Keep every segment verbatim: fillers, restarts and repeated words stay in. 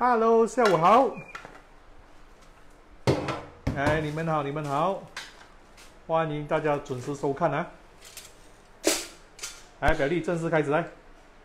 Hello， 下午好。哎，你们好，你们好，欢迎大家准时收看啊！来，表弟正式开始来。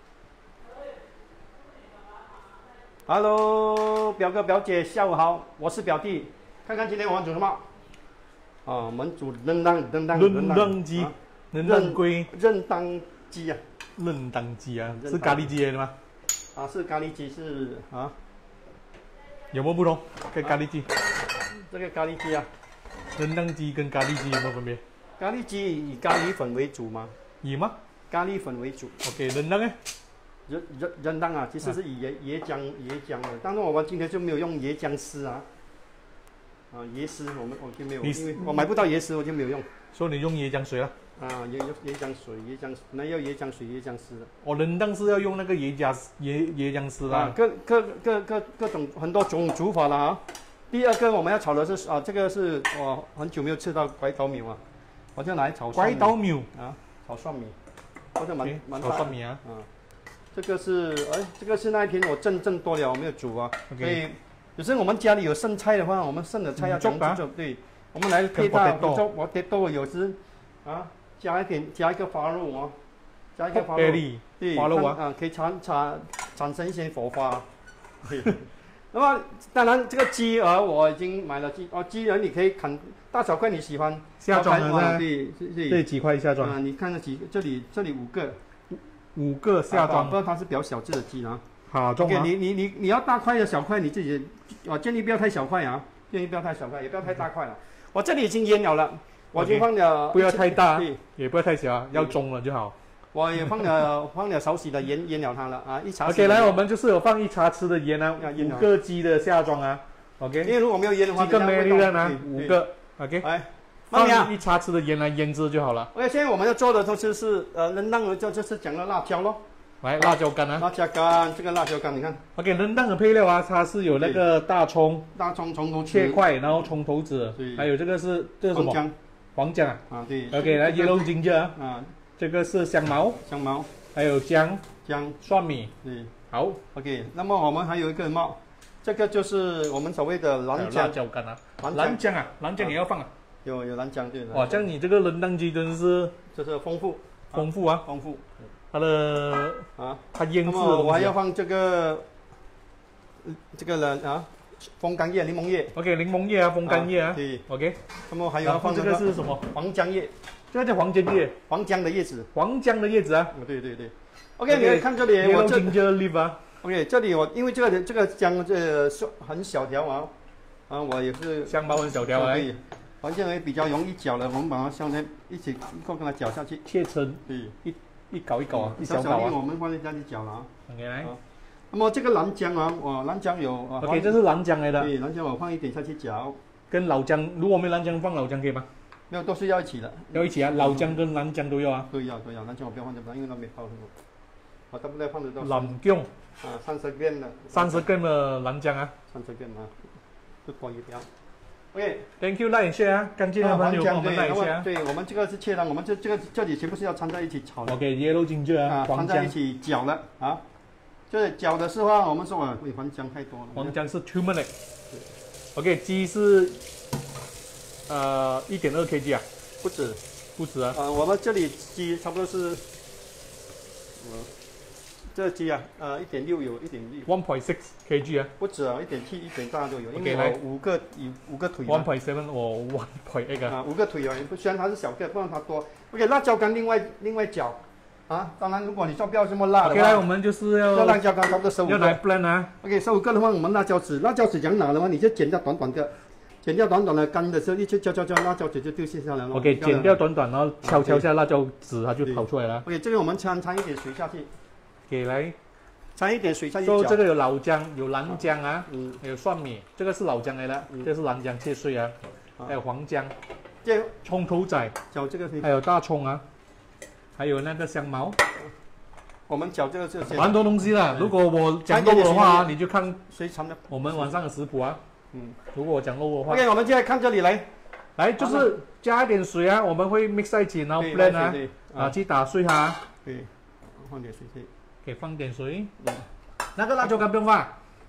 Hello， 表哥表姐，下午好，我是表弟。看看今天我们煮什么？啊，我们煮rendang rendang rendang鸡，rendang龟， rendang当鸡啊， rendang当鸡啊，是咖喱鸡来的吗？ 啊，是咖喱鸡，是啊。 有没有不同？跟咖喱鸡？ 啊、这个咖喱鸡啊 ，rendang鸡跟咖喱鸡有没有分别？ 咖喱鸡以咖喱粉为主吗？ 以吗？ 咖喱粉为主。 OK，rendang 呢？ 人人人当啊，其实是以椰椰浆椰浆的，但是我们今天就没有用椰浆丝啊，啊椰丝我们我就没有，因为我买不到椰丝，我就没有用。 所以你用椰浆水了？ 啊，椰椰浆水、椰浆，那要椰浆水、椰浆丝的。 哦，人当是要用那个椰浆椰椰浆丝啦。 啊，各各各各各种很多种煮法了啊。第二个我们要炒的是啊，这个是我很久没有吃到拐刀苗啊，我就拿来炒拐刀苗啊，炒蒜米，或者蛮蛮炒蒜米啊。 啊，这个是哎，这个是那一天我正正多了，我没有煮啊。所以有时候我们家里有剩菜的话，我们剩的菜要怎么做？对，我们来配搭，比如说我得豆，有时啊。加一点，加一个花肉哦，加一个花肉， 对，花肉啊， 啊，可以产产产生一些火花。那么当然，这个鸡耳我已经买了鸡，哦，鸡耳你可以砍大小块，你喜欢下装的， 对对，这几块下装。 啊，你看这几，这里这里五个， 五个下装， 不过它是比较小只的鸡啊。 好，中啊。 你你你你要大块的小块，你自己，我建议不要太小块啊，建议不要太小块，也不要太大块了。我这里已经腌了了。我已经放了， 不要太大，也不要太小，要中了就好。 我也放了放了少许的盐，腌了它了啊，一茶匙。 OK， 来，我们就是有放一茶匙的盐啊，五个鸡的下装啊。OK， 因为如果没有盐的话， 几个美丽的呢？五个。OK， 哎， 放一茶匙的盐来腌制就好了。 OK， 现在我们要做的东西是呃，能当的就就是讲了辣椒咯。 来，辣椒干啊。 辣椒干，这个辣椒干你看。 OK， 能当的配料啊，它是有那个大葱， 大葱葱头切块，然后葱头子，还有这个是这是什么？黄姜啊， 啊对 ，OK， 来 yellow ginger 啊，这个是香茅， 香茅， 还有姜， 姜， 蒜米， 对， 好 ，OK， 那么我们还有一个什么？这个就是我们所谓的蓝姜， 辣椒干啊，蓝姜啊，蓝姜也要放啊， 有有蓝姜对。 哇，像你这个人当鸡真是， 就是丰富， 丰富啊， 丰富， 它的啊，它腌制， 我还要放这个，这个人啊。风干叶、柠檬叶 ，OK， 柠檬叶啊，风干叶啊， 对 ，OK。 那么还有放这个是什么？ 黄姜叶， 这个叫黄姜叶， 黄姜的叶子， 黄姜的叶子啊。 哦，对对对。OK， 你看这里，我这 leaf 啊。 OK， 这里我因为这个这个姜这很小条啊，啊，我也是香茅很小条啊。 对，黄姜也比较容易搅的，我们把它现在一起一块跟它搅下去， 切成对， 一一搞一搞啊，一小小粒我们放在家里搅了啊。 OK， 来。 那么这个蓝姜啊，哦，蓝姜有 ，OK， 这是蓝姜来的。 对，蓝姜我放一点下去搅。 跟老姜，如果没蓝姜放老姜可以吗？ 没有，都是要一起的。 要一起啊，老姜跟蓝姜都要啊。 都要都要，蓝姜我不要放这么多，因为它没泡什么。我差不多放得到。 蓝姜。 啊，三十 gram 的。 三十 gram 的蓝姜啊。 三十 gram 啊，不多一点。 OK，Thank you， like 一下啊，干净的朋友帮我们 like 一下。 对，我们这个是切的，我们这这个这里全部是要掺在一起炒的。 OK，yellow ginger 啊， 掺在一起搅的啊。就是搅的时候啊，我们说啊，会黄姜太多了。 黄姜是 turmeric。OK， 鸡是呃 一点二 K G 啊， 不止， 不止啊。 呃，我们这里鸡差不多是，呃，这鸡啊，呃，一点六有，一点六。 one point six K G 啊。 不止啊，一点七、一点八都有。因为我五个有五个腿。 one point seven 我 one point eight 啊。啊，五个腿啊，虽然它是小个，不然它多。OK， 辣椒干另外另外搅。啊，当然，如果你说不要这么辣的话 ，OK， 来我们就是要辣椒干差不多十五个。 要来 blend 啊。 OK， 十五个的话，我们辣椒籽，辣椒籽讲哪的话，你就剪掉短短的，剪掉短短的，干的时候一去敲敲敲，辣椒籽就丢卸下来了。 OK， 剪掉短短，然后敲敲下辣椒籽，它就跑出来了。 OK， 这个我们掺掺一点水下去。 给来， 掺一点水下去。 说这个有老姜，有蓝姜啊，嗯，还有蒜米，这个是老姜来的，这是蓝姜切碎啊，还有黄姜， 这葱头仔， 搅这个， 还有大葱啊，还有那个香茅。 我们搅这个就蛮多东西的。如果我讲漏的话，你就看谁掺的。 我们晚上的食谱啊。嗯，如果我讲漏的话。 OK， 我们现在看这里来， 来就是加一点水啊，我们会 mix 在一起，然后 blend 啊，啊去打碎它。 对，放点水去。 可以放点水。那个辣椒干不用放。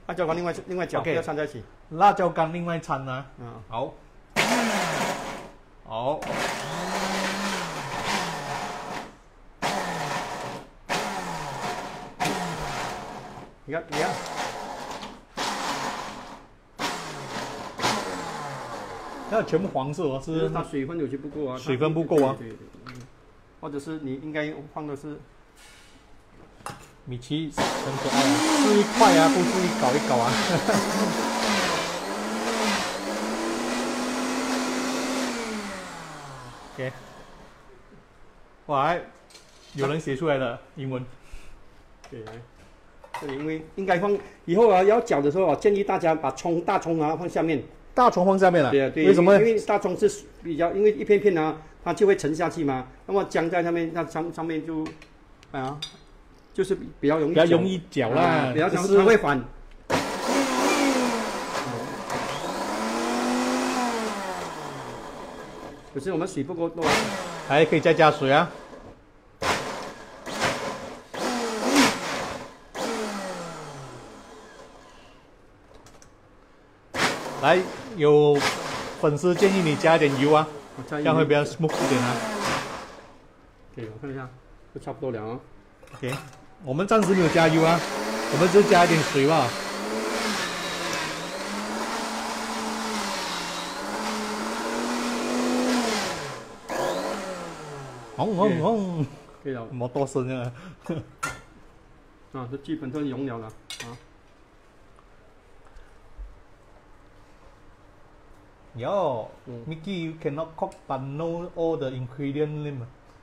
辣椒干另外另外搅，不要掺在一起。 辣椒干另外掺啊。 嗯， 好。好。 你看，你看。 那全部黄色哦，是它水分有些不够啊。 水分不够啊。 对对对。或者是你应该放的是。 米奇很可爱啊，吃一块啊，不是一搞一搞啊。OK， 哇，有人写出来了英文。 对，这里因为应该放以后啊，要搅的时候啊，建议大家把葱大葱啊放下面。 大葱放下面了。 对啊，对。 为什么？ 因为大葱是比较，因为一片片啊，它就会沉下去嘛。那么姜在上面，它上上面就啊。就是比较容易， 比较容易搅啦， 啊、比较它会翻。可是我们水不够多， 还可以再加水啊。来，有粉丝建议你加一点油啊，这样会比较 smooth 一点啊。 对，我看一下，就差不多了啊。 OK。我们暂时没有加油啊，我们只加一点水吧。轰轰轰！ 可以了， 冇多声啊。 啊，这基本上溶了了啊。 Yo, Mickey, you cannot cook but know all the ingredient name.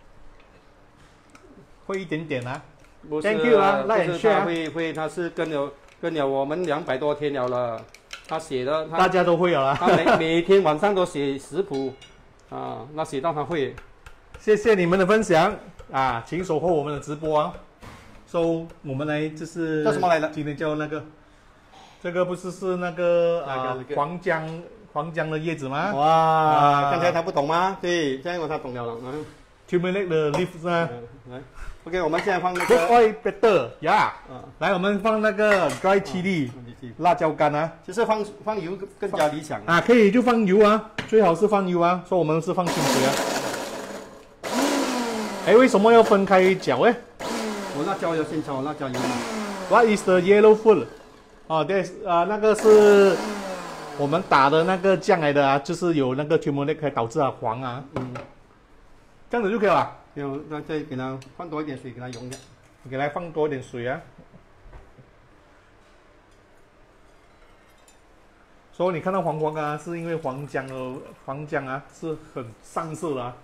会一点点啊。 不是 Thank you 啊， 不是他 share 会会，他是跟了跟了我们两百多天了了，他写的， 大家都会有啊。 他每每天晚上都写食谱，啊，那写到他会。 谢谢你们的分享啊，请守候我们的直播啊。So 我们来就是叫什么来的？ 今天叫那个，这个不是是那个啊黄姜黄姜的叶子吗？ 哇，啊、刚才他不懂吗？对，现在我他懂了了。嗯 Turmeric 的 leaves 啊。 来 ，OK， 我们现在放那个。 Cook oil better， 呀、yeah 啊。来，我们放那个 dry chili，、啊、辣椒干啊。 其实放放油更加理想啊，可以就放油啊，最好是放油啊。说我们是放清水啊。哎，为什么要分开搅哎？ 我辣椒要先炒辣椒油嘛。 What is the yellow food？ 哦，对啊，那个是我们打的那个酱来的啊，就是有那个 turmeric 可以导致啊黄啊。嗯。这样子就可以了。 有，那再给它放多一点水，给它溶掉。 给它放多一点水啊。所以你看到黄黄啊，是因为黄姜哦，黄姜啊是很上色的啊。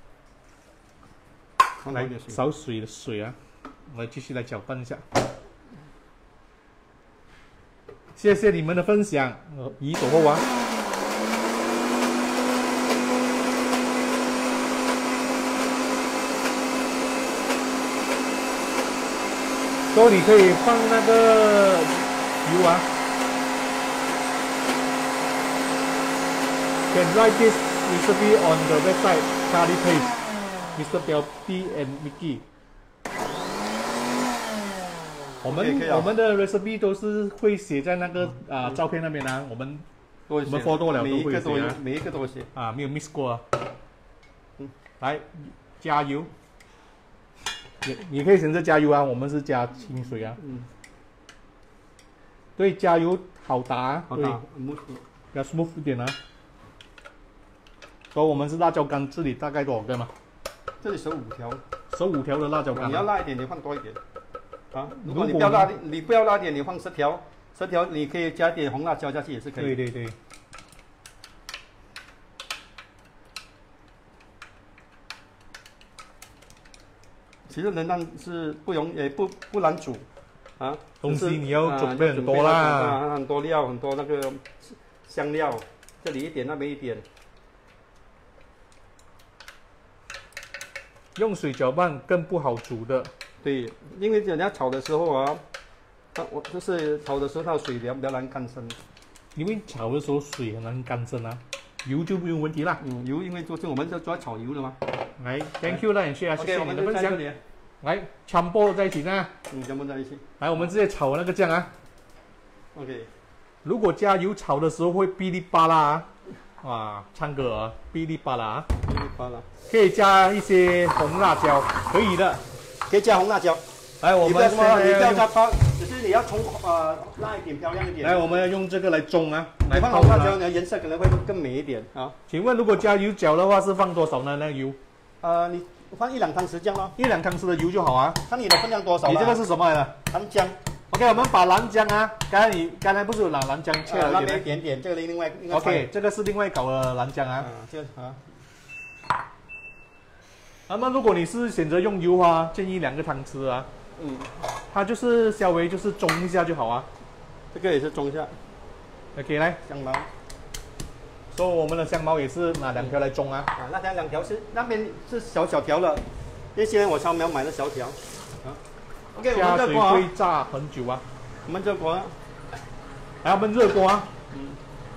来少水的水啊，我们继续来搅拌一下。谢谢你们的分享，呃，移守候啊。所以你可以放那个油啊。Can write this recipe on the website curry paste，Mister Pelty and Mickey。我们、okay, 我们的 recipe 都是会写在那个啊、呃、照片那边啊，我们我们 photo 了都会写啊， 每一个都写啊，没有 miss 过啊。嗯，来加油。你你可以选择加油啊，我们是加清水啊。嗯。对，加油好打啊， 好打， 比较 smooth 一点啊。所以我们是辣椒干，这里大概多少根嘛？ 这里十五条。 十五条的辣椒干、啊。 你要辣一点，你放多一点。啊，如果你不要辣，你不要辣一点，你放十条，十条你可以加点红辣椒下去也是可以。 对对对。 其实能让是不容也不不难煮，啊， 东西你要准备很多啦， 啊，很多料，很多那个香料，这里一点，那边一点。 用水搅拌更不好煮的。 对，因为人家炒的时候啊，它我就是炒的时候它水比较比较难干身。 因为炒的时候水很难干身啊，油就没有问题啦。 嗯，油因为做我们就主要炒油的嘛。 来 ，Thank you 啦，谢谢，谢谢你的分享。 你来，全部在一起呢。 嗯，全部在一起。 来，我们直接炒那个酱啊。 OK。 如果加油炒的时候会哔哩吧啦，啊，唱歌啊，哔哩吧啦， 哔哩吧啦， 可以加一些红辣椒，可以的， 可以加红辣椒。 来，我们你不要现在你不要加泡，只是你要从呃辣一点，漂亮一点。 来，我们要用这个来中啊，来放泡红辣椒呢，颜色可能会更美一点啊。 请问，如果加油饺的话，是放多少呢？那个油？ 呃，你放一两汤匙这样咯， 一两汤匙的油就好啊。 看你的分量多少。 你这个是什么来的？ 糖浆。 OK， 我们把蓝姜啊，刚才你刚才不是有拿蓝姜切了那边一点点，这个另外另外。 OK， 这个是另外搞的蓝姜啊。 就啊。 那么如果你是选择用油啊，建议两个汤匙啊。嗯。它就是稍微就是中一下就好啊。 这个也是中一下。 OK， 来香茅。 所以我们的香茅也是拿两条来中啊。 啊，那条两条是那边是小小条的，那些我烧苗买的小条。啊。OK， 我们热锅会炸很久啊。 我们热锅， 来，我们热锅啊。 嗯。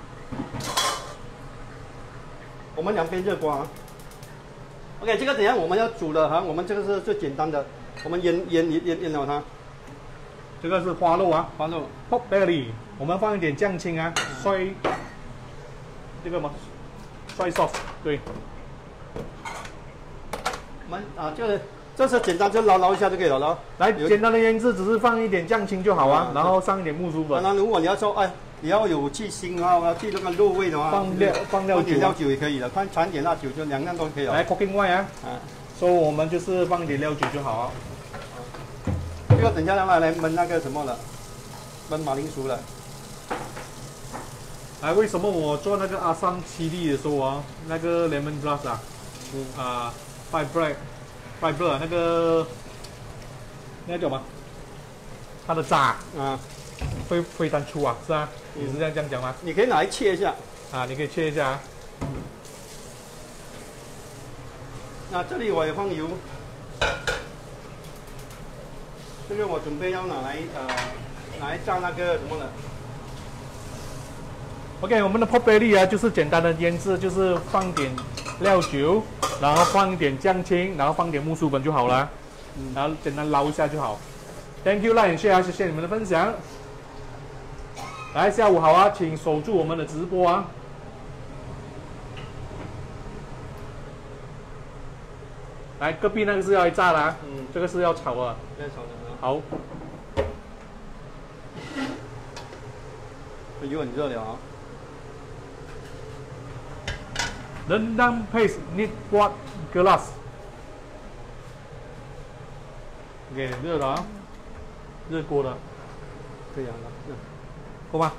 我们两边热锅啊。OK， 这个等下我们要煮的哈，我们这个是最简单的，我们腌腌腌腌腌了它。 这个是花肉啊， 花肉 pork belly， 我们放一点酱青啊，soy，这个吗 ？soy sauce， 对。 我们啊，这个这是简单，就捞捞一下就可以了咯。 来，简单的腌制，只是放一点酱青就好啊，然后上一点木薯粉。 当然，如果你要说，哎，你要有去腥啊，要去那个肉味的话， 放料放料酒， 料酒也可以的，放掺点辣酒就两样都可以了。 来 cooking white 啊，啊，所以我们就是放一点料酒就好啊。 这个等一下让它来焖那个什么了，焖马铃薯了。 哎，为什么我做那个阿三七粒的时候啊，那个 lemon grass 啊，嗯啊 fibre fibre 那个那个叫什么？它的渣啊，会会淡出啊，是啊，你是这样这样讲吗？ 你可以拿来切一下啊，你可以切一下啊。 那这里我也放油。这个我准备要拿来呃，拿来炸那个什么了。 OK， 我们的 pork belly 啊，就是简单的腌制，就是放点料酒，然后放一点酱青，然后放点木薯粉就好了，嗯、然后简单捞一下就好。Thank you， 赖谢啊，谢谢你们的分享。来，下午好啊，请守住我们的直播啊。来，隔壁那个是要来炸的啊，嗯，这个是要炒啊， 要炒的。 好， 油很热了啊。 Rendang paste need what glass？ OK， 热了啊，热锅了， 这样了， 够吗？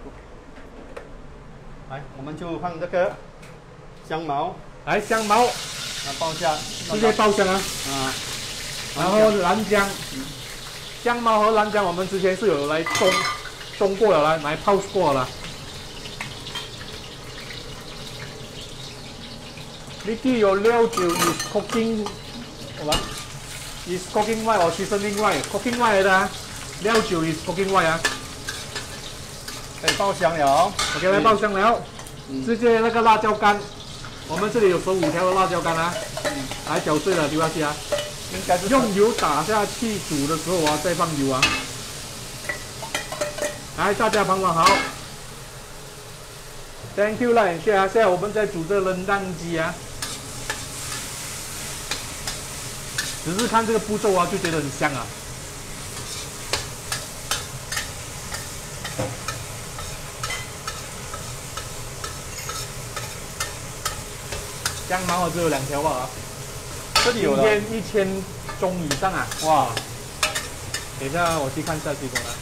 来，我们就放这个香茅， 来香茅， 来爆一下， 直接爆香啊，啊，然后蓝姜。香茅和蓝姜，我们之前是有来中中过了，来来泡过了。Vicky 有料酒 is cooking， 好吧 ？is cooking white or seasoning white？cooking white 来的啊，料酒 is cooking white 啊。 可以爆香了 ，OK， 来爆香了，嗯、直接那个辣椒干，我们这里有十五条的辣椒干啊，嗯、来搅碎了丢下去啊。应该是用油打下去煮的时候啊，再放油啊。来，大家帮忙好 ，Thank you 啦，谢啊！现在我们在煮这个冷蛋鸡啊，只是看这个步骤啊，就觉得很香啊。香茅只有两条吧？ 这里有了， 今天一千宗以上啊！哇，等一下我去看一下结果了。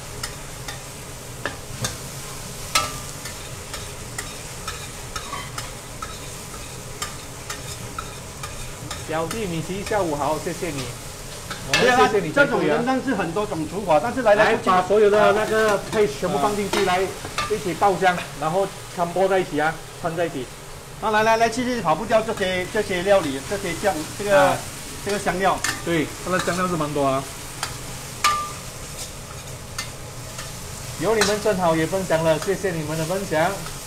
小弟米奇，下午好，谢谢你。我们谢谢你、啊。 这种人但是很多种煮法，但是来来把所有的那个配全部放进去，来一起爆香，然后掺和在一起啊，串在一起。 啊，来来来，其实跑不掉这些这些料理，这些酱，这个、啊、这个香料。 对，它的香料是蛮多啊。有你们正好也分享了，谢谢你们的分享。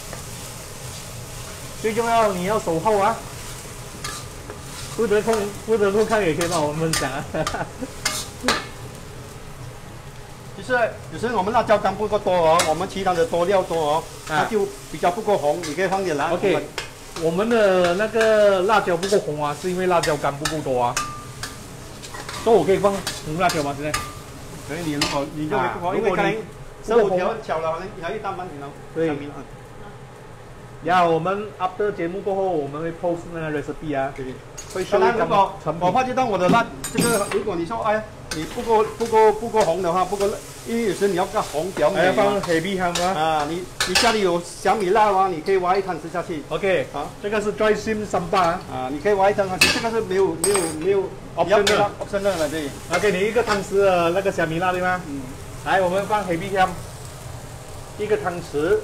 最重要你要守候啊，不得空不得不看也可以帮我们分享啊。 就是有时候我们辣椒干不够多哦，我们其他的多料多哦，它就比较不够红，你可以放点辣。 OK， 我们的那个辣椒不够红啊，是因为辣椒干不够多啊。所以我可以放红辣椒吗？现在？ 所以你如果你就会不好，因为刚才十五条巧了，你还一大半点了。 对。然后我们 after 节目过后，我们会 post 那个 recipe 啊。对。会说一如果我发觉到我的辣，这个如果你说哎，你不够不够不够红的话，不够，因为有时你要个红表面。还要放黑米ham吗？ 啊，你你家里有小米辣吗？你可以挖一汤吃下去。 OK， 好，这个是 dry sim sambal 啊， 啊，你可以挖一汤下去，这个是没有没有没有 option 的 option 的了，对。 OK， 你一个汤匙的那个小米辣对吗？嗯。来，我们放黑米ham，一个汤匙。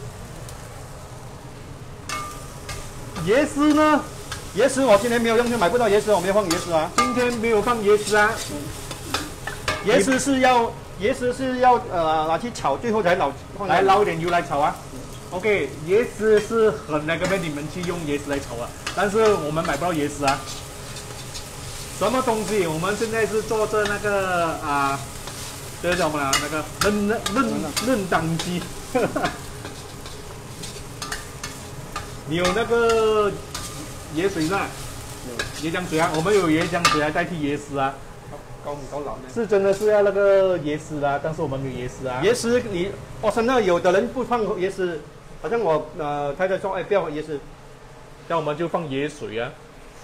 椰丝呢？椰丝我今天没有用，就买不到椰丝，我没有放椰丝啊。今天没有放椰丝啊。椰丝是要椰丝是要呃拿去炒，最后才捞，来捞一点油来炒啊。OK， 椰丝是很那个被你们去用椰丝来炒啊，但是我们买不到椰丝啊。什么东西？我们现在是做着那个啊，这个叫什么啊？那个嫩嫩嫩嫩当鸡。你有那个椰水吗？有椰浆水啊，我们有椰浆水来代替椰丝啊。高高老呢？是真的是要那个椰丝啦，但是我们没有椰丝啊。椰丝你，哦，真的有的人不放椰丝，好像我呃太太说，哎，不要椰丝，那我们就放椰水啊。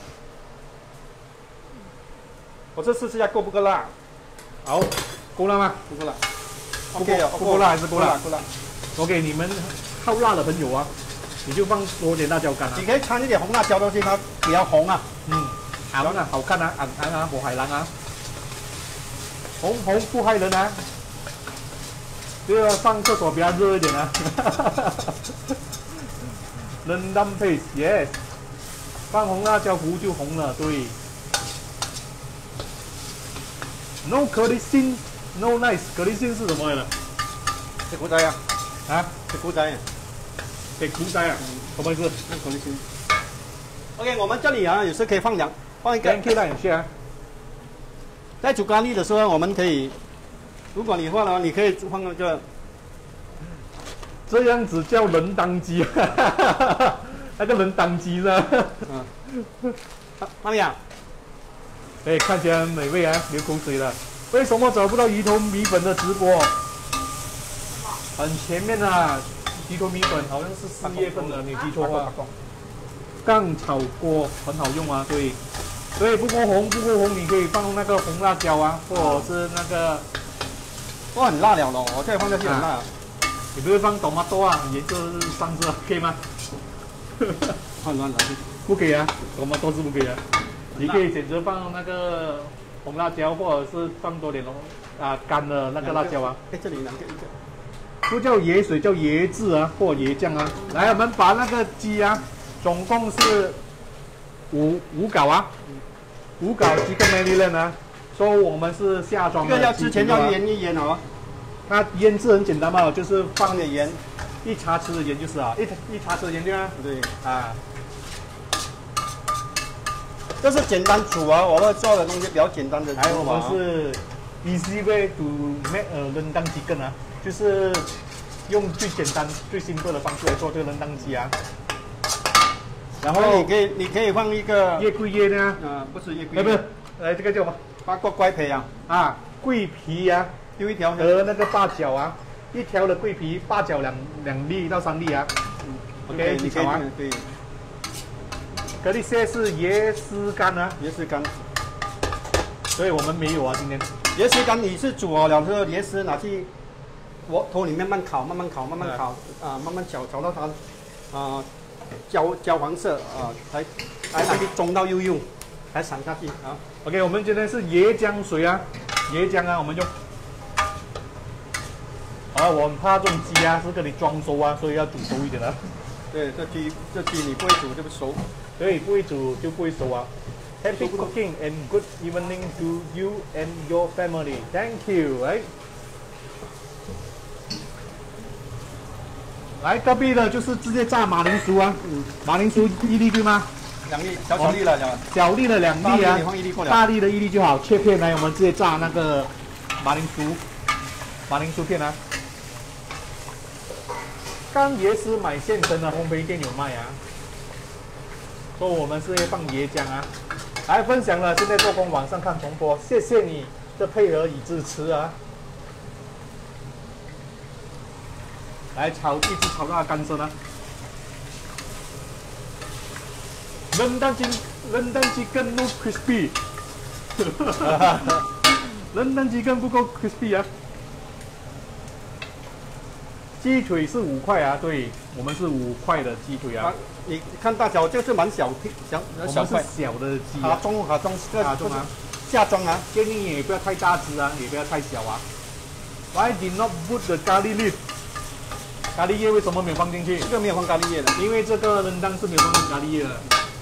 我这试试下够不够辣？好，够辣吗？不够辣。OK 不够辣还是够辣？够辣。OK， 你们好辣的朋友啊，你就放多点辣椒干啊。你可以掺一点红辣椒东西，它比较红啊。嗯，好啊，好看啊，昂昂啊，火海蓝啊。红红不害人啊！这个上厕所比较热一点啊。Rendang paste yes， 放红辣椒糊就红了，对。No curry no nice，curry 是什么来的？这古仔啊？啊？这古仔？这古仔啊？什么意思？那 curry OK， 我们这里啊，有时可以放两放一个。可以让你去啊。在煮咖喱的时候，我们可以，如果你放了，你可以放那个，这样子叫人当鸡，那个人当鸡呢？嗯，妈咪啊，哎，看起来很美味啊，流口水了。为什么找不到鱼头米粉的直播？很前面啊，鱼头米粉好像是四月份的，没记错的话。杠炒锅很好用啊，对。所以不够红，不够红，你可以放那个红辣椒啊，或者是那个，都很辣了咯，我再放下去很辣。啊、你不会放多玛多啊？也就是上色，可以吗？很乱了，不可以啊，多玛多是不可以啊。你可以选择放那个红辣椒，或者是放多点龙啊干的那个辣椒啊。哎，这里两个一个，不叫椰水，叫椰汁啊，或椰酱啊。来，我们把那个鸡啊，总共是五五稿啊。五稿鸡跟梅里人啊，说我们是下装的。这个要之前要腌一腌哦。那腌制很简单嘛，就是放点盐，一茶匙的盐就是啊，一一茶匙的盐对吗？对啊。这是简单煮啊，我们做的东西比较简单的。还有我们是 easy way to make 呃rendang chicken啊，就是用最简单、最simple的方式来做这个rendang鸡啊。然后你可以，你可以放一个叶桂叶呢？啊，不是叶桂叶，不是，来这个叫什么？八卦桂皮啊，啊，桂皮呀、啊，丢一条和那个八角啊，一条的桂皮，八角两两粒到三粒啊。嗯 OK， 一起炒啊。对。可这些是椰丝干啊，椰丝干。所以我们没有啊，今天。椰丝干你是煮好了之后，椰丝拿去锅头里面慢慢烤，慢慢烤，慢慢烤，啊，慢慢搅，搅到它，啊。焦焦黄色啊，才才才中到又用，才散下去啊。OK， 我们今天是椰浆水啊，椰浆啊，我们用。啊，我很怕这种鸡啊是跟你装熟啊，所以要煮熟一点啊。对，这鸡这鸡你不会煮就不熟，对，不会煮就不会熟啊。Happy cooking and good evening to you and your family. Thank you. Right. 来隔壁的就是直接炸马铃薯啊，嗯、马铃薯一粒对吗？两粒，小小粒了，小粒的两粒啊，大粒的一粒就好，切片来我们直接炸那个马铃薯。 马铃薯片啊。干椰丝买现成的，烘焙店有卖啊。说我们是会放椰浆啊。来分享了，现在做工网上看重播，谢谢你的配合与支持啊。来炒，一直炒到它干身啊。Rendang chicken, rendang chicken no crispy 。Rendang chicken 不够 crispy 啊。鸡腿是五块啊，对，我们是五块的鸡腿啊。啊你看大小就是蛮小小小块小的鸡、 啊，中啊中啊中啊， 下装啊， 建议也不要太大只啊，也不要太小啊。Why did not put the garlic leaf？ 咖喱叶为什么没有放进去？ 这个没有放咖喱叶的， 因为这个rendang是没有放咖喱叶的。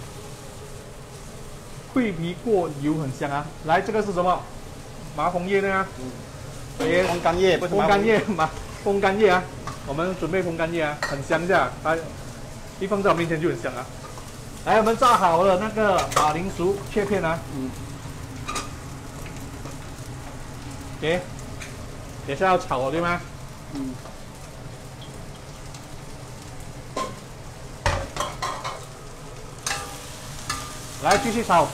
桂皮过油很香啊！来，这个是什么？麻红叶呢？嗯， 风干叶，不是风干叶嘛？风干叶啊！我们准备风干叶啊，很香下，它一放在我面前就很香啊。来，我们炸好了那个马铃薯切片啊。嗯。OK， 等下要炒了对吗？嗯。来，继续炒。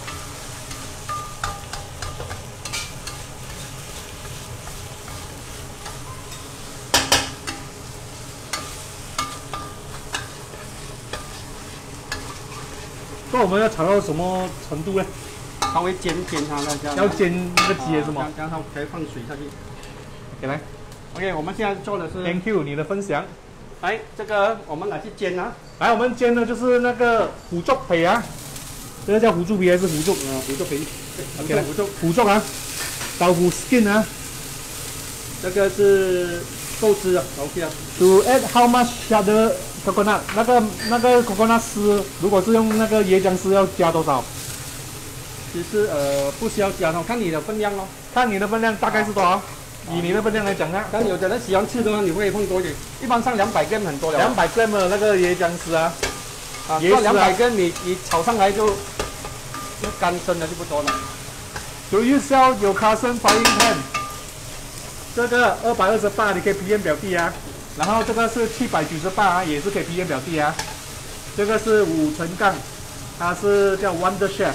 那我们要炒到什么程度呢？ 稍微煎煎它那样。 要煎那个鸡是吗？ 然后可以放水下去。 OK， 来 ，OK， 我们现在做的是。 Thank you， 你的分享。 来，这个我们拿去煎啊。 来，我们煎的就是那个虎竹皮啊。这个叫虎竹皮还是虎竹？ 啊，虎竹皮。 OK， 来，虎竹，虎竹啊，豆腐 skin 啊。 这个是豆丝啊 ，OK 啊。 To add how much other coconut？ 那个那个 coconut 丝，如果是用那个椰浆丝，要加多少？ 其实呃不需要加哦，看你的分量哦。 看你的分量大概是多少？以你的分量来讲呢？ 但有的人喜欢吃的话，你会放多一点。一般上两百 gram 很多了。 两百 gram 的那个椰浆丝啊， 啊，椰丝两百 gram 你你炒上来就就干身了就不多了。 Do you sell your cousin frying pan？ 这个二百二十八，你可以 P M 表弟啊。然后这个是七百九十八啊，也是可以 P M 表弟啊。这个是五层杠，它是叫 Wonder Chef。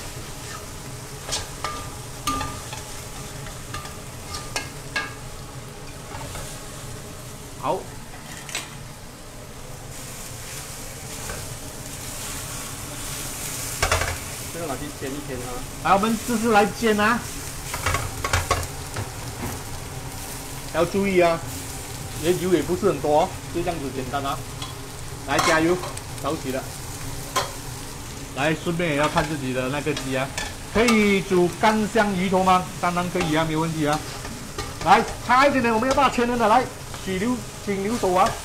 好， 这个拿去煎一煎啊。 来，我们这是来煎啊，要注意啊，你的油也不是很多，就这样子简单啊。来加油，着急了。来，顺便也要看自己的那个鸡啊，可以煮干香鱼头吗？当然可以啊，没问题啊。来，差一点点，我们要大千人的来。请留，请留手啊！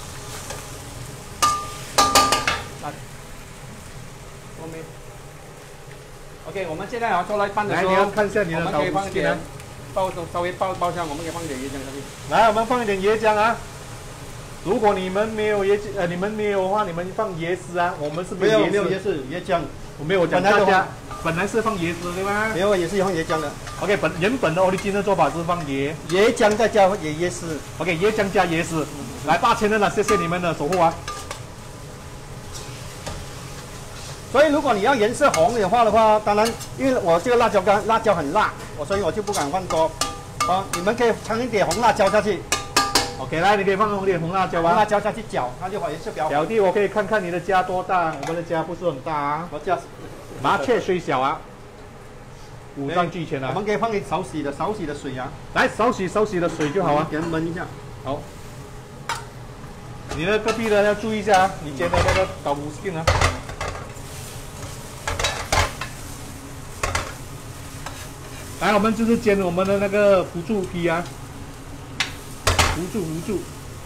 来， 后面。OK， 我们现在要做来拌的时候， 来，你要看一下你的豆腐丝啊， 爆稍微爆爆一下，我们可以放一点椰浆下去。 来，我们放一点椰浆啊。如果你们没有椰呃，你们没有的话，你们放椰丝啊。我们是没有没有椰丝，椰浆。 我没有讲大家，本来是放椰丝对吗？ 没有，也是放椰浆的。 OK， 本原本的 original 做法是放椰椰浆再加椰椰丝。 OK， 椰浆加椰丝。嗯、来，八千人了，谢谢你们的守护啊！ 所以如果你要颜色红的话的话，当然，因为我这个辣椒干辣椒很辣，我所以我就不敢放多。啊，你们可以掺一点红辣椒下去。 OK， 来，你可以放一点红辣椒啊， 红辣椒下去搅，它就好颜色比较好。 表弟，我可以看看你的家多大？我们的家不是很大啊。 我家麻雀虽小啊，五脏俱全啊。 我们可以放点少许的少许的水啊， 来少许少许的水就好啊， 给它焖一下。 好。你的隔壁的要注意一下啊，你煎的那个豆腐丝啊。来，我们就是煎我们的那个腐竹皮啊，腐竹腐竹，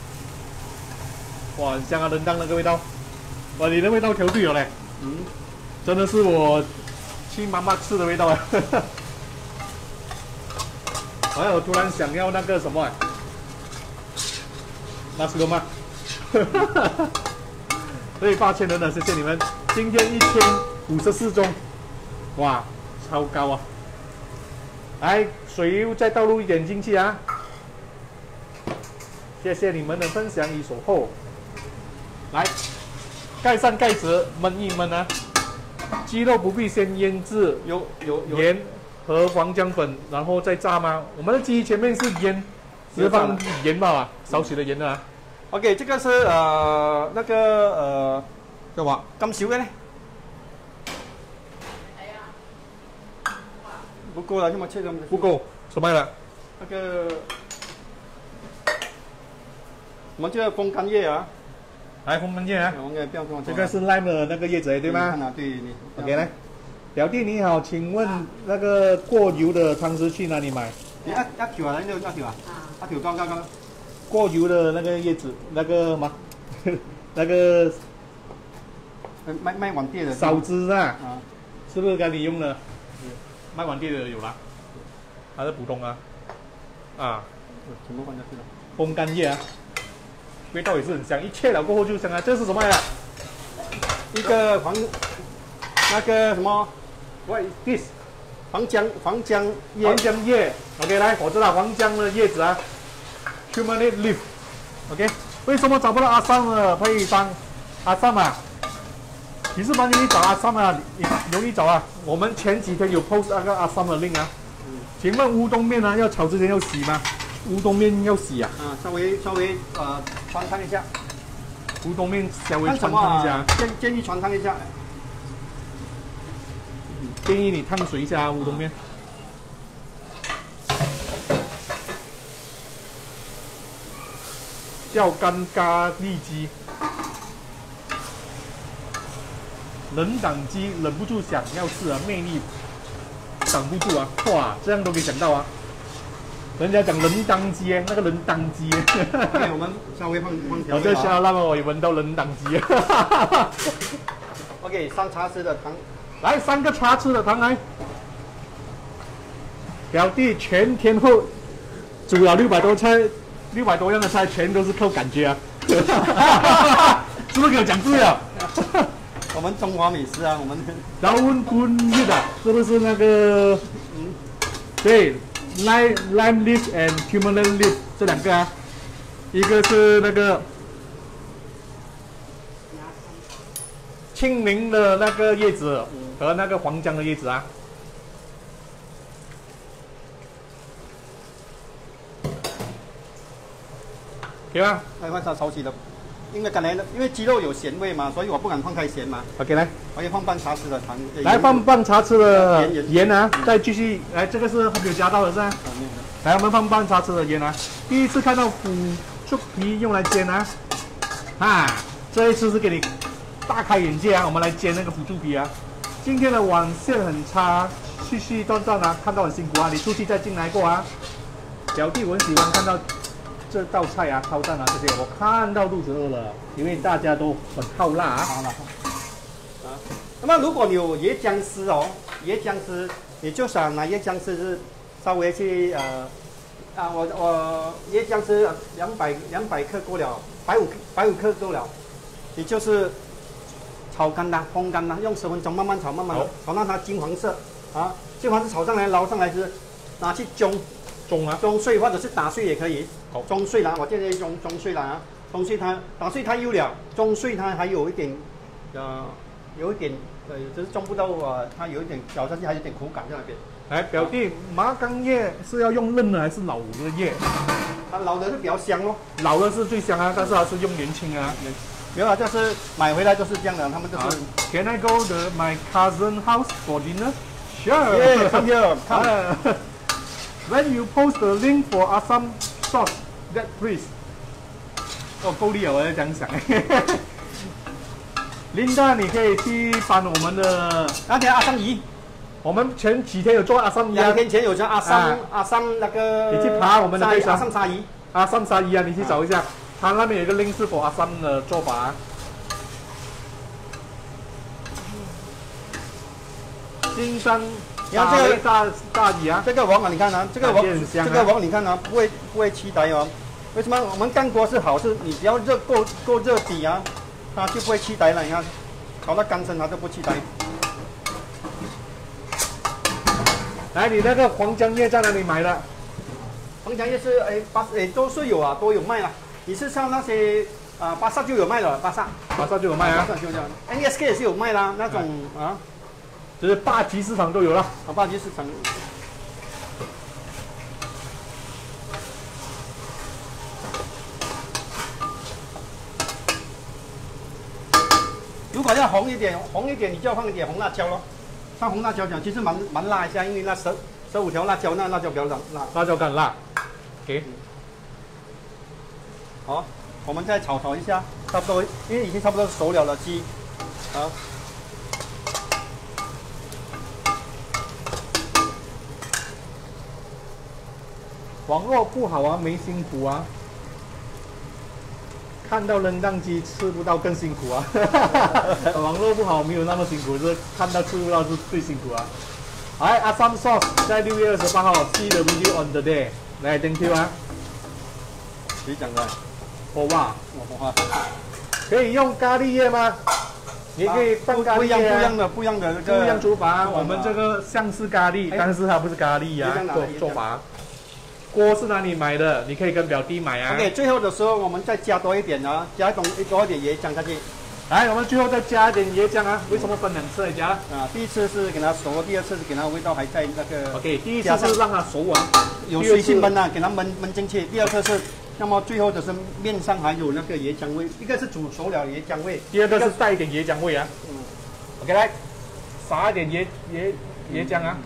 哇，很香啊，rendang那个味道，哇，你的味道调对了嘞，嗯，真的是我亲妈妈吃的味道啊，哎，我突然想要那个什么、啊，那是个吗？所以八千人了，谢谢你们，今天一千五十四中，哇，超高啊！来，水又再倒入一点进去啊！ 谢谢你们的分享与守候。来，盖上盖子，焖一焖啊。鸡肉不必先腌制， 有有有盐和黄姜粉，然后再炸吗？我们的鸡前面是腌，只是放盐吧啊，少许的盐啊。 OK， 这个是呃那个呃叫什么咁少嘅咧？不够了，这么切咁不够，什么了？ 那个我们这个风干叶啊， 来风干叶啊， 我们不要这这个是 lime 的那个叶子对吗？ 看啊，对你 OK 来，表弟你好，请问那个过油的汤匙去哪里买？ 你一一條啊，呢度一條啊，一條剛剛剛。 过油的那个叶子，那个嘛，那个卖卖碗店的烧汁啊， 啊， 是不是该你用的？卖碗店的有啦，还是普通啊？啊， 全部放下去了。 风干叶啊，味道也是很香，一切了过后就香啊。这是什么呀？ 一个黄，那个什么 What is this？ 黄姜黄姜叶。 黄姜叶 ，OK， 来，我知道黄姜的叶子啊 ，turmeric leaf，OK， 为什么找不到阿桑的配方？阿桑啊，其实蛮容易找阿桑啊，也容易找啊。我们前几天有 post 那个阿桑的 link 啊。嗯、请问乌冬面呢、啊，要炒之前要洗吗？乌冬面要洗啊？ 啊，稍微稍微呃穿烫一下。 乌冬面稍微穿烫一下。 建建议穿烫一下。 建议你烫水一下啊，乌冬面。叫干咖喱鸡，人挡鸡忍不住想要吃啊，魅力挡不住啊！哇，这样都可以想到啊！人家讲人当鸡，那个人当鸡。 对，我们稍微放放调味。 我这下让我也闻到人当鸡。 OK， 三茶匙的糖， 来三个茶匙的糖来。表弟全天候煮了六百多菜。六百多样的菜全都是靠感觉啊，是不是给我讲对了？ 我们中华美食啊，我们 daun kunyit啊，是不是那个？嗯，对 ，lime lime leaf and turmeric leaf 这两个啊，一个是那个青柠的那个叶子和那个黄姜的叶子啊。可以吗？ 来换它炒起的，因为刚才因为鸡肉有咸味嘛，所以我不敢放太咸嘛。 OK， 来， 我要放半茶匙的糖， 来放半茶匙的盐啊，再继续来，这个是还没有加到的是吧？来，我们放半茶匙的盐啊。第一次看到腐竹皮用来煎啊，啊，这一次是给你大开眼界啊！我们来煎那个腐竹皮啊。今天的网线很差，絮絮断断啊，看到很辛苦啊。你出去再进来过啊。表弟我很喜欢看到这道菜啊，超赞啊这些，我看到肚子饿了，因为大家都很好辣啊。 好了，啊，那么如果你有椰浆丝哦，椰浆丝你就想拿椰浆丝是稍微去呃啊，我我椰浆丝两百两百克够了，百五百五克够了，你就是炒干它，烘干它，用十分钟慢慢炒，慢慢炒到它金黄色啊，金黄色炒上来捞上来是拿去蒸。 中啊， 中碎或者是打碎也可以。好，中碎了，我建议中中碎了啊，中碎它，打碎它油了，中碎它还有一点，呃，有一点，呃，只是中不到呃，它有一点咬上去还有点苦感在那边。 来，表弟，麻杆叶是要用嫩的还是老的叶？ 它老的是比较香咯， 老的是最香啊，但是还是用年轻啊。 没有啊，就是买回来就是这样的，他们都是。 Can I go to my cousin house for dinner? Sure. Yeah, come here, come. When you post the link for Assam sauce, that please. 哦，够力啊！我在这样想。Linda， 你可以去搬我们的那天阿桑姨， 我们前几天有做阿桑姨啊。 两天前有叫阿桑、啊、阿桑那个。 你去爬我们的阿桑沙姨， 阿桑沙姨啊，你去找一下，他那边有一个 link 是 for 阿桑的做法、啊。金山。 你看这个大大米啊， 这个网啊，你看啊，这个网、啊、这个网你看啊，不会不会起底哦。为什么我们干锅是好，是你只要热够够热底啊，它就不会起底了。你看，炒到干身它就不起底。 来，你那个黄姜叶在哪里买的？ 黄姜叶是哎八哎都是有啊，都有卖啊。 你是像那些啊巴萨就有卖了，巴萨巴萨就有卖啊， 巴萨就有 ，N S K 也是有卖啦，那种啊， 就是八级市场都有了。 啊，八级市场。如果要红一点，红一点你就要放一点红辣椒咯。放红辣椒讲其实蛮蛮辣一下，因为那十十五条辣椒，那辣椒比较辣。 辣椒干辣。OK。 好，我们再炒炒一下，差不多，因为已经差不多熟了了鸡。好。 网络不好啊，没辛苦啊。看到扔当鸡吃不到更辛苦啊！网络不好没有那么辛苦，是看到吃不到是最辛苦啊！来，阿三 sauce 在六月二十八号 see the video on the day， 来 thank you 啊！ 谁讲的？ 我哇， 我哇， 可以用咖喱叶吗？你可以放咖喱叶、啊， 不一样不一样的不一样的那个不一样煮法。我们这个像是咖喱，但是它不是咖喱呀、啊，做做法。锅是哪里买的？你可以跟表弟买啊。 OK， 最后的时候我们再加多一点啊，加多多一点椰浆下去。 来，我们最后再加一点椰浆啊。为什么分两次来加？ 啊，第一次是给它熟，第二次是给它味道还在那个。 OK， 第一次是让它熟啊， 有水去焖啊，给它焖焖进去。第二次是，那么最后就是面上还有那个椰浆味，一个是煮熟了椰浆味， 第二个是带一点椰浆味啊。嗯。OK， 来撒一点椰椰椰浆啊。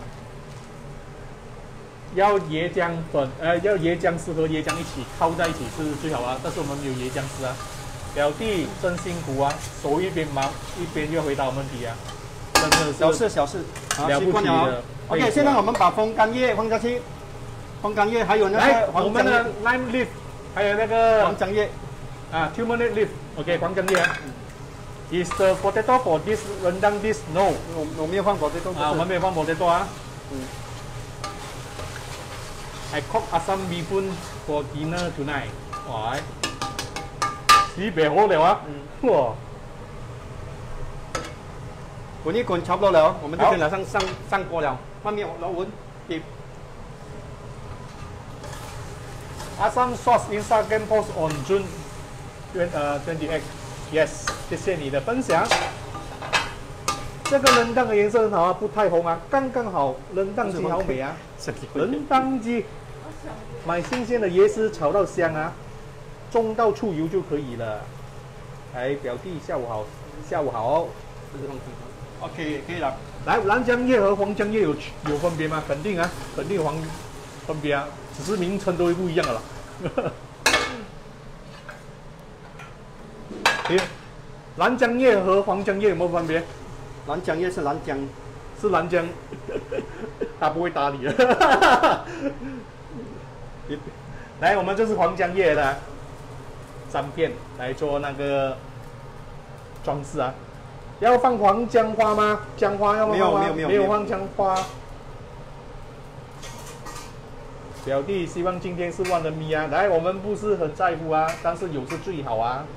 要椰浆粉，呃，要椰浆丝和椰浆一起泡在一起是最好啊。但是我们没有椰浆丝啊。表弟真辛苦啊，手一边忙一边又回答我们题啊，真的是小事小事， 了不起的。 OK， 现在我们把风干叶放下去，风干叶还有那个我们的 lime leaf， 还有那个黄姜叶啊 turmeric leaf，OK， 黄姜叶啊。Is the potato for this rendang dish? No， 我我没有放 potato 啊，我们没有放 potato 啊。 嗯。 I cook asam bihun for dinner tonight。哇，洗白好了啊！嗯、哇， 滚一滚差不多了，我们就可以拿上上上锅了。外面老温碟。 Asam sauce Instagram post on June 呃 twenty-eight。Yes， 谢谢你的分享。这个rendang的颜色很好啊，不太红啊，刚刚好。rendang鸡好美啊，rendang鸡。买新鲜的椰丝炒到香啊，中到醋油就可以了。哎，表弟下午好，下午好。 OK， 可以了。 来，蓝姜叶和黄姜叶有有分别吗？肯定啊，肯定有黄分别啊，只是名称都会不一样的了。诶，蓝姜叶和黄姜叶有没有分别？ 蓝姜叶是蓝姜， 是蓝姜，他不会打你的。来，我们这是黄姜叶的三片来做那个装饰啊。要放黄姜花吗？姜花要放吗？ 没有没有没有没有放姜花。表弟希望今天是万人迷啊！来，我们不是很在乎啊，但是有是最好啊。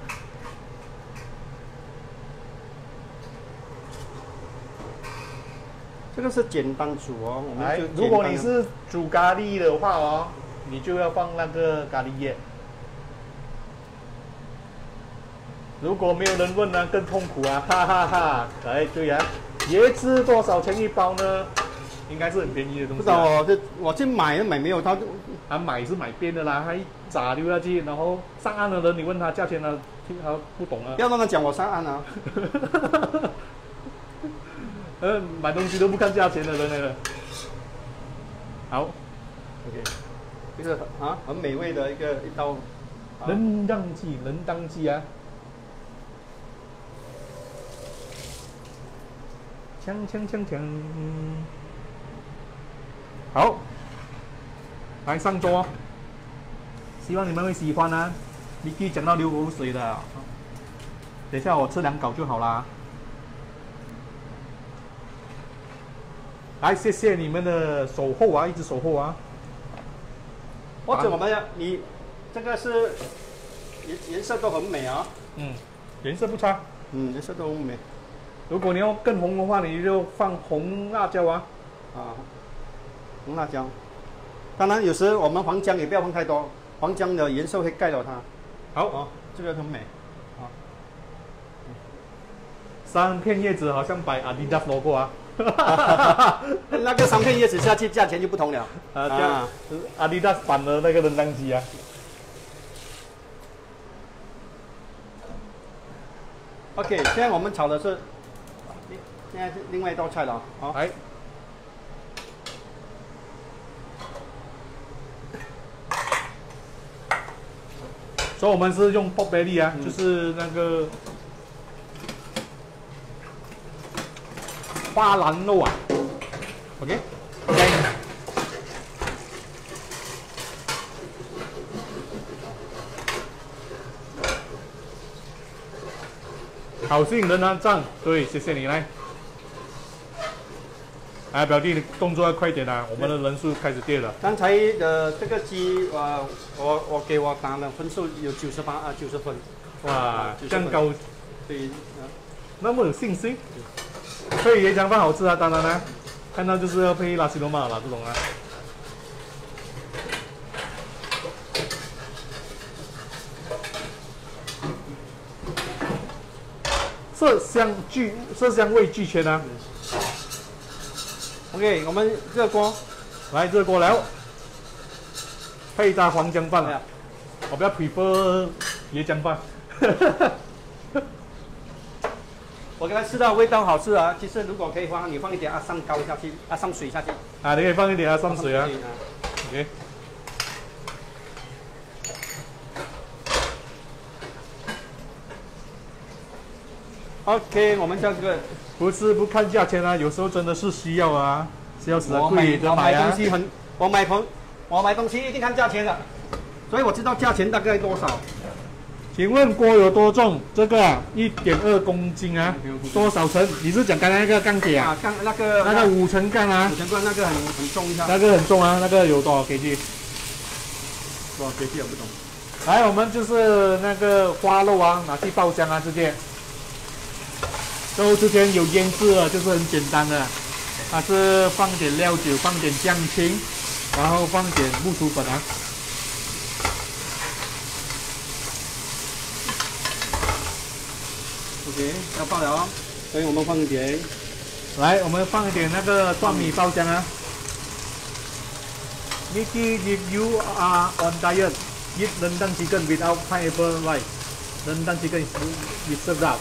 这个是简单煮哦，我们就如果你是煮咖喱的话哦，你就要放那个咖喱叶。如果没有人问呢，更痛苦啊，哈哈哈！哎，对啊，椰汁多少钱一包呢？应该是很便宜的东西、啊。 不知道哦，这我去买买没有，他他买是买遍的啦，他一炸丢下去，然后上岸的人你问他价钱呢，他不懂啊。 不要让他讲我上岸啊。 呃，买东西都不看价钱的人来了。好 ，OK， 这个啊很美味的一个一道。 rendang鸡，rendang鸡啊。锵锵锵锵！好，来上桌。希望你们会喜欢啊。Vicky 讲到流口水的，等一下我吃两口就好啦。来，谢谢你们的守候啊，一直守候啊。 或者我们要你这个是颜颜色都很美啊。 嗯，颜色不差。 嗯，颜色都很美。 如果你要更红的话，你就放红辣椒啊。 啊，红辣椒。当然，有时我们黄姜也不要放太多，黄姜的颜色会盖了它。 好， 哦，这个很美。好， 三片叶子好像摆 Adidas logo 啊。 那个三片叶子下去，价钱就不同了。 啊，这样 Adidas 版的那个人当机啊。 OK， 现在我们炒的是，现在是另外一道菜了。好， 来。所以我们是用 pork belly 啊，嗯、就是那个花腩肉啊。OK， OK。好心人啊，赞！对，谢谢你来。哎，表弟，你动作要快点啊！我们的人数开始跌了。 刚才的这个鸡，呃，我我给我打的分数有九十八啊，九十分。 哇，这样高， 对，啊， 那么有信心。配椰浆饭好吃啊，当然啦、啊，看到就是要配拉西罗马啦，这种啊。色香俱色香味俱全啊。 OK， 我们热锅， 来热锅了，配搭黄姜饭啊。我比较 prefer 椰浆饭。 我刚才吃到味道好吃啊，其实如果可以放，你放一点阿桑膏下去，阿桑水下去。 啊，你可以放一点阿桑水啊。OK。 OK， 我们这个不是不看价钱啊，有时候真的是需要啊，需要时我贵的买啊。 我买东西很，我买朋，我买东西一定看价钱的，所以我知道价钱大概多少。 请问锅有多重？这个啊，一点二公斤啊，多少层？你是讲刚才那个钢铁啊？ 啊，钢那个那个五层钢啊， 五层钢那个很很重一下。 那个很重啊，那个有多少 kg？ 多少 kg 我不懂。 来，我们就是那个花肉啊，拿去爆香啊，直接。都之前有腌制了，就是很简单的，它是放点料酒，放点酱青，然后放点木薯粉啊。 OK， 要爆了哦，所以我们放一点。 来，我们放一点那个蒜米爆香啊。Mickey, if you are on diet, eat rendang chicken without pineapple rice. Rendang chicken is served out.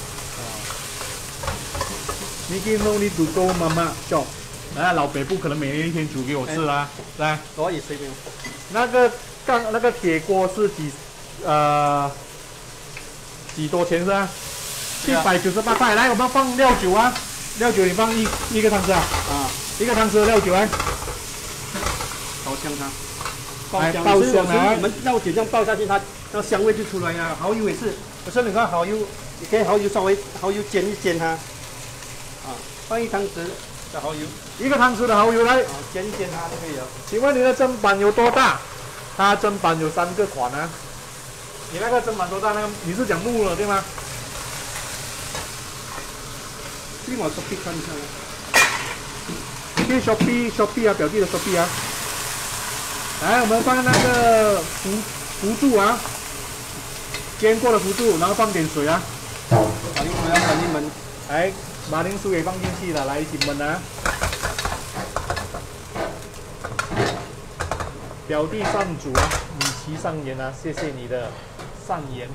Mickey no need to go mama shop。哎，老北不可能每一天煮给我吃啦，来。 可以随便。 那个钢那个铁锅是几呃几多钱是吧？一百九十八块。来，我们放料酒啊，料酒你放一一个汤匙啊，啊，一个汤匙的料酒哎。 爆香它，爆香， 爆香啊！ 我们料酒这样爆下去，它那香味就出来呀。蚝油也是，有时候你看蚝油，你可以蚝油稍微蚝油煎一煎它，啊，放一汤匙的蚝油， 一个汤匙的蚝油来， 啊，煎一煎它就可以了。 请问你的砧板有多大？它砧板有三个款啊。你那个砧板多大？那个你是讲木了对吗？ 这个我 Shopee 看一下。 你可以 Shopee Shopee 啊，表弟的 Shopee 啊。来，我们放那个腐腐肚啊，煎过的腐肚，然后放点水啊。 马铃薯要焖一焖。 来，马铃薯也放进去了，来一起焖啊。表弟善煮啊，米奇上言啊，谢谢你的善言。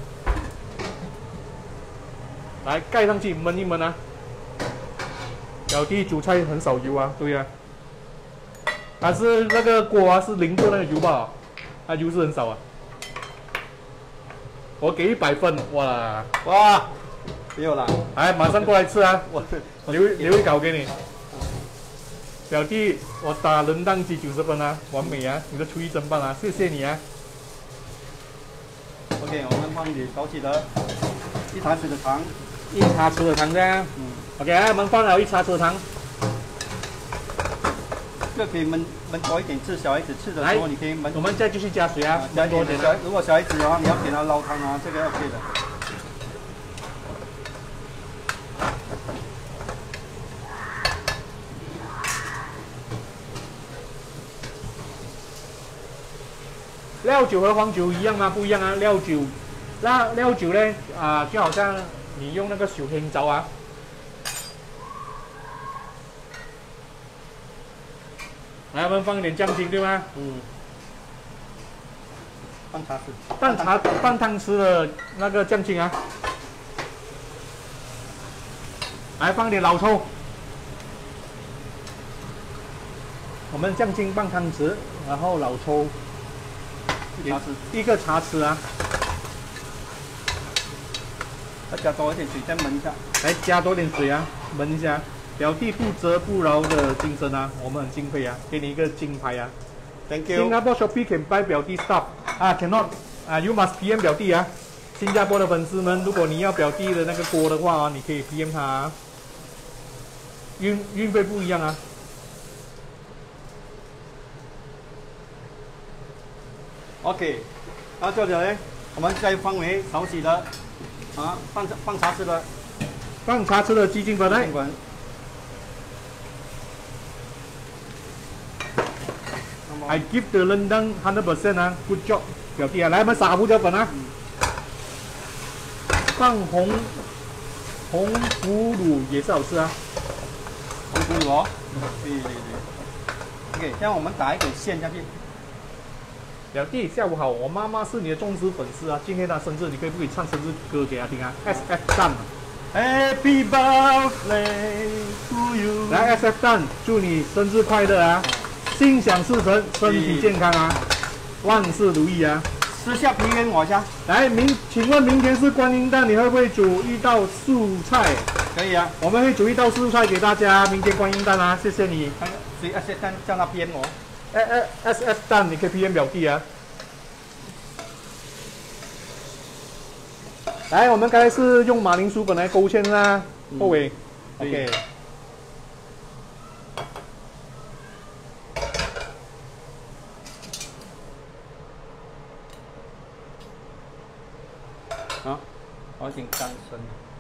来，盖上去焖一焖啊。表弟煮菜很少油啊，对呀、啊。但是那个锅啊是淋过那个油吧，它油是很少啊。我给一百分，哇哇，没有啦， 来马上过来吃啊！我留留一稿给你。表弟，我打人当鸡九十分啊，完美啊！你的厨艺真棒啊，谢谢你啊。 OK， 我们放点枸杞的一茶匙的糖， 一茶匙的糖这样。嗯。OK， 我们放了一茶匙糖。 这个可以焖焖多一点，吃小孩子吃的多，你可以焖。 我们再继续加水啊， 加多点。如果小孩子的话，你要给他捞汤啊，这个 OK 的。 料酒和黄酒一样吗？不一样啊，料酒那料酒呢？啊，就好像你用那个小香皂啊。来，我们放一点酱精，对吗？ 嗯。半茶匙。 半茶半汤匙的那个酱精啊。来，放一点老抽。我们酱精半汤匙，然后老抽一茶匙， 一个茶匙啊。 再加多一点水，再焖一下。 来，加多点水啊，焖一下。表弟不折不挠的精神啊，我们很敬佩啊，给你一个金牌啊。 Thank you. Singapore Shopee can buy 表弟 stuff 啊 ，cannot 啊 ，you must P M 表弟啊。新加坡的粉丝们，如果你要表弟的那个锅的话啊，你可以 P M 他啊。运运费不一样啊。 OK， 然后接着呢，我们再放回少许的啊半半茶匙的半茶匙的鸡精粉来。I give the rendang hundred percent 啊 ，good job， 表弟啊，来我们撒胡椒粉啊，放红红腐乳也是好吃啊， 红腐乳哦，对对对 ，OK， 这样我们打一点馅下去。 表弟下午好，我妈妈是你的忠实粉丝啊，今天她生日，你可以不可以唱生日歌给她听啊 ？S F 蛋 ，Happy birthday to you， 来 S F 蛋，祝你生日快乐啊！心想事成，身体健康啊，万事如意啊！ 私下 P M 我一下。 来，明，请问明天是观音诞，你会不会煮一道素菜？ 可以啊， 我们会煮一道素菜给大家。明天观音诞啊，谢谢你。 所以 S F 蛋叫他 P M 我。 哎哎 ，S F 蛋，你可以 P M 表弟啊。来，我们刚才是用马铃薯粉来勾芡啊，后尾。 嗯、 OK。 啊，好点干身。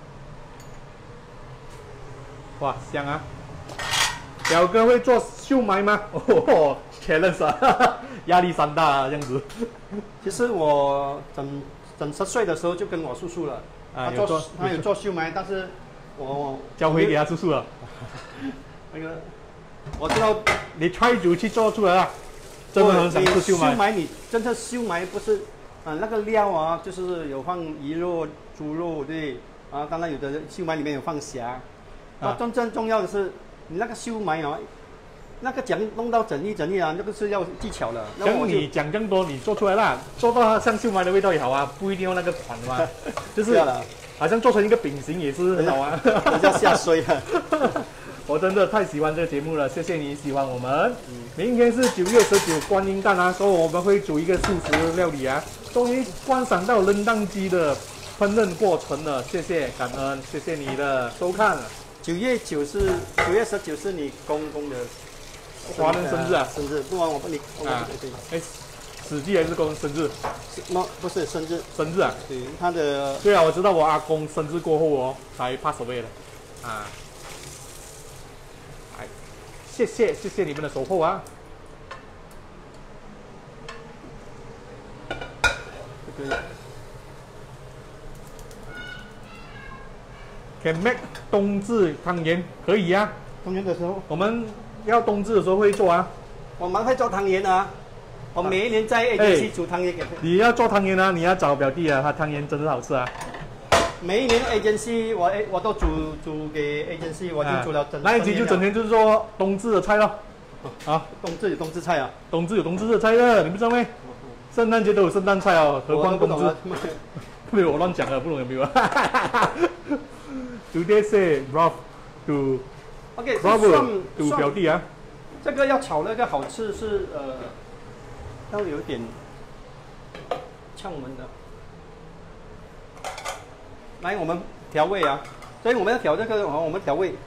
哇，香啊！表哥会做秀麦吗？哦 ，challenge 啊，压力山大啊，这样子。 其实我整整十岁的时候就跟我叔叔了，啊、他做, 做他有做秀麦，但是我教会给他叔叔了。 那个我知道你 try 煮去做出来了，真的很想吃秀麦。 秀麦你真正秀麦不是啊那个料啊，就是有放鱼肉、猪肉对啊，当然有的秀麦里面有放虾，啊，真正重要的是你那个秀麦啊。那个讲弄到整粒整粒啊，那个是要技巧的。 讲你讲更多，你做出来啦，做到像秀麦的味道也好啊，不一定要那个款嘛，就是好像做成一个饼形也是很好啊。 人家下水了。 我真的太喜欢这个节目了，谢谢你喜欢我们。嗯、明天是九月十九观音诞啊，所以我们会煮一个素食料理啊。终于观赏到扔蛋机的烹饪过程了，谢谢感恩，谢谢你的收看。 九月九是九月十九是你公公的。 华人生日啊， 生日，不然我帮你。啊， 哎，史记还是公生日？ 不，不是生日， 生日啊。 对，他的。 对啊，我知道我阿公生日过后哦，才 pass away 了。啊，哎，谢谢谢谢你们的守候啊。 这个。 Can make 冬至汤圆可以啊。 冬天的时候， 我们。要冬至的时候会做啊， 我蛮会做汤圆啊，我每一年在 A G C 煮汤圆给。 你要做汤圆啊，你要找表弟啊，他汤圆真的好吃啊。 每一年 A G C 我我都煮煮给 A G C， 我就煮了整。 那一集就整天就是说冬至的菜咯。啊， 冬至有冬至菜啊， 冬至有冬至的菜的，你不知道咩？圣诞节都有圣诞菜哦，何况冬至？没有我乱讲的，不懂有没有？Today say Ralph to OK， Ralph to 表弟啊。 这个要炒那个好吃是呃，要有点呛门的。来，我们调味啊，所以我们要调这个哦，我们调味。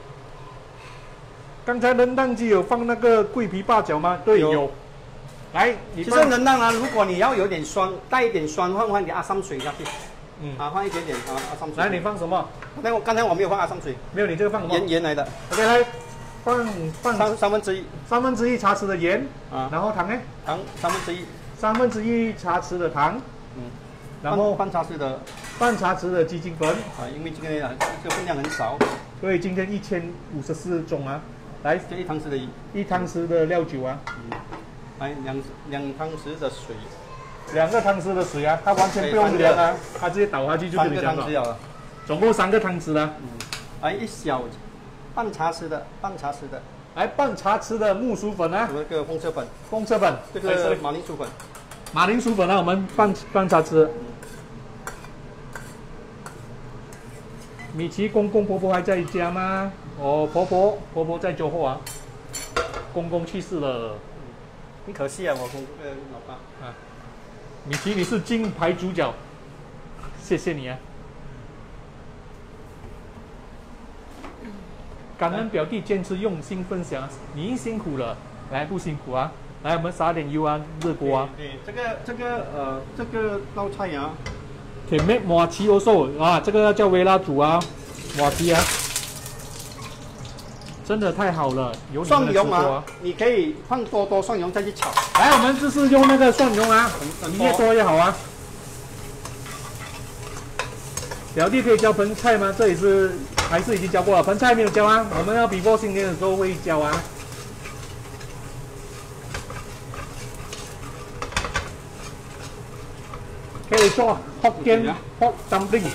刚才人蛋鸡有放那个桂皮八角吗？对，有。有来，你其实人蛋啊，如果你要有点酸，带一点酸，放放点阿桑水下去。嗯，啊，放一点点啊，阿桑水。 来，你放什么？ 那我刚才我没有放阿桑水。 没有，你这个放什么？ 盐盐来的。 OK， 来，放放三三分之一， 三分之一茶匙的盐啊， 然后糖呢？ 糖三分之一， 三分之一茶匙的糖。 嗯， 然后半茶匙的半茶匙的鸡精粉啊，因为这个啊这个分量很少， 所以今天一千五十四种啊。来， 这一汤匙的一汤匙的料酒啊， 嗯，来两两汤匙的水， 两个汤匙的水啊，它完全不用量啊，它直接倒下去就跟你讲了。总共三个汤匙啦。 嗯，来一小半茶匙的半茶匙的， 来半茶匙的木薯粉啊， 这个红色粉， 红色粉， 这个马铃薯粉， 马铃薯粉啊，我们半半茶匙。米奇公公婆婆还在家吗？哦，婆婆婆婆在酒后啊，公公去世了， 很可惜啊，我公呃老爸啊，米奇你是金牌主角，谢谢你啊。感恩表弟坚持用心分享，你辛苦了，来不辛苦啊？来，我们撒点油啊，热锅啊。 对，这个这个呃这个道菜啊。 可以 make 麻糬 also 啊，这个要叫微辣煮啊，麻糬啊，真的太好了，有蒜蓉啊，你可以放多多蒜蓉再去炒。 来，我们就是用那个蒜蓉啊，越多越好啊。表弟可以教盆菜吗？这里是还是已经教过了，盆菜没有教啊，我们要 before 新年的时候会教啊。可以做 Hokkien Pork Dumpling。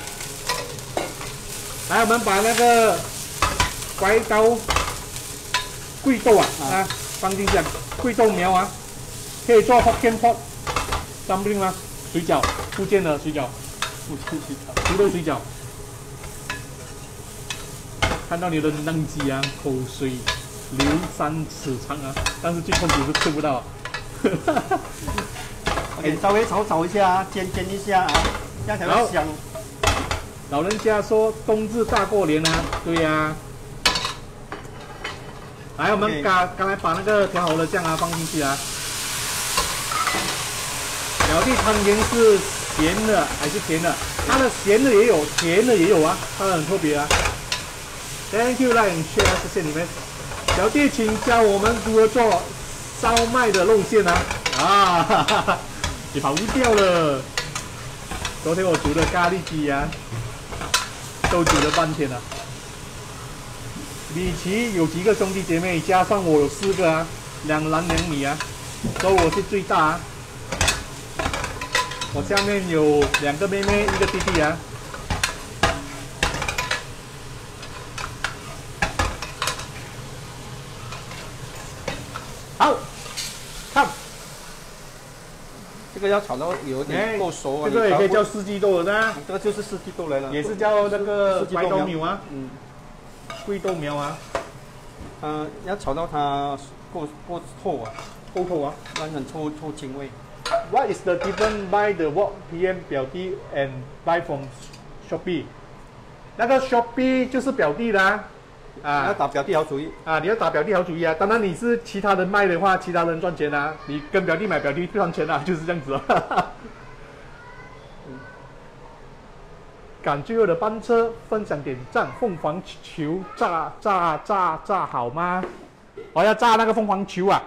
来，我们把那个白刀贵豆啊啊放进去，贵豆苗啊，可以做 Hokkien Pork Dumpling 吗？水饺，福建的水饺， 福建水饺， 土豆水饺。看到你的嫩鸡啊，口水流三尺长啊，但是最痛苦是吃不到。 OK， 稍微炒炒一下，煎煎一下啊，这样才会香。 老人家说冬至大过年啊，对呀、啊。来，我们刚刚才把那个调好的酱啊放进去啊。表弟汤圆是咸的还是甜的？它的咸的也有，甜的也有啊，它很特别啊。Thank you, like and share， 谢谢你们。表弟，请教我们如何做烧麦的肉馅啊！啊，哈哈哈。你跑不掉了。昨天我煮的咖喱鸡啊，都煮了半天了。米奇有几个兄弟姐妹，加上我有四个啊，两男两女啊，所以我是最大啊。我下面有两个妹妹，一个弟弟啊。好，看。 这个要炒到有点够熟啊， 这个也可以叫四季豆的呢。 这个就是四季豆来了， 也是叫那个白豆苗啊，嗯，贵豆苗啊。 呃，要炒到它够够透啊， 够透啊， 让很臭臭腥味。 What is the difference by the what P M 表弟 and buy from Shopee？ 那个 Shopee 就是表弟的啊。 啊，要打表弟好主意啊！你要打表弟好主意啊！当然你是其他人卖的话，其他人赚钱啊，你跟表弟买，表弟不赚钱啊，就是这样子啊。嗯、赶最后的班车，分享点赞，凤凰球炸炸炸炸好吗？我要炸那个凤凰球啊！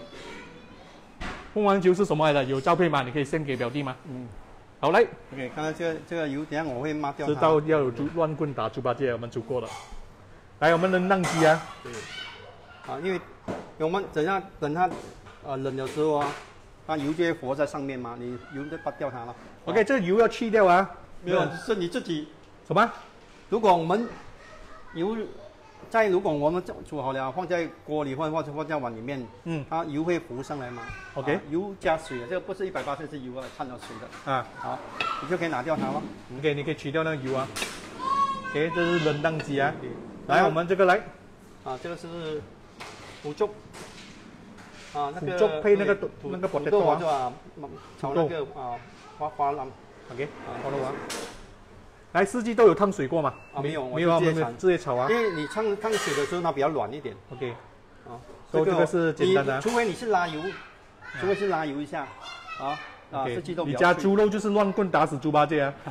凤凰球是什么来的？有照片吗？你可以献给表弟吗？嗯，好嘞。 OK， 刚才这个这个油，等下我会抹掉它。 知道要有猪乱棍打猪八戒，我们煮过了。来，我们的嫩鸡啊， 对，啊，因为我们等下等它呃冷的时候啊，它油就会浮在上面嘛，你油就拔掉它了。 OK， 这个油要去掉啊。 没有，是你自己什么？ 如果我们油在如果我们煮好了，放在锅里或者或者放在碗里面，嗯，它油会浮上来嘛。OK， 啊、油加水，这个不是一百八十是油啊，掺了水的啊。好，你就可以拿掉它了。 OK， 你可以取掉那个油啊。OK， 这是冷当鸡啊。来，我们这个来， 啊，这个是腐竹，啊，那个腐竹配那个那个土豆啊，炒那个啊花花腩 ，OK， 花腩。来，四季豆有烫水过吗？ 啊，没有， 没有啊，没有，直接炒啊。 因为你烫烫水的时候它比较软一点 ，OK， 啊， 所以这个是简单的， 除非你是拉油，除非是拉油一下，啊啊，四季豆。 你加猪肉就是乱棍打死猪八戒啊。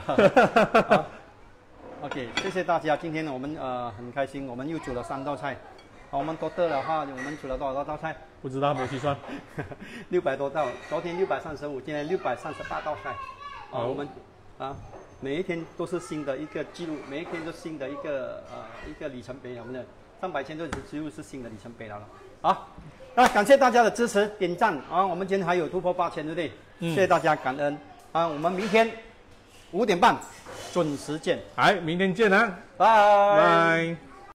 OK， 谢谢大家。今天我们呃很开心，我们又煮了三道菜。好，我们多的的话，我们煮了多少道菜？ 不知道，没有计算。 六百多道，昨天六百三十五，今天六百三十八道菜。好，我们啊，每一天都是新的一个记录，每一天都新的一个呃一个里程碑，我们的上百千多记录是新的里程碑了。好，那感谢大家的支持，点赞啊！我们今天还有突破八千，对不对？嗯、谢谢大家，感恩啊！我们明天五点半准时见， 来，明天见啊， 拜拜。